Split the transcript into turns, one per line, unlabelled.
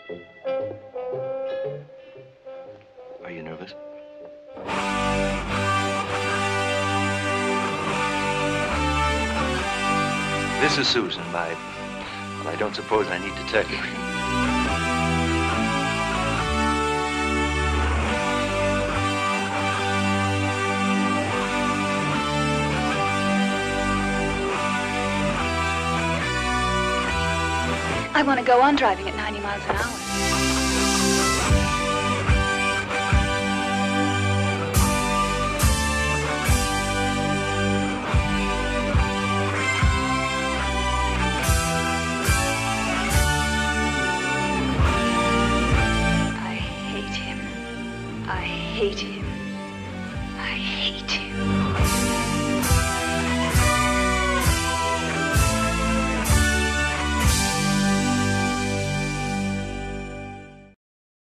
Are you nervous? This is Susan, well, I don't suppose I need to tell you.
I want to go on driving at 90 miles an hour. I hate him.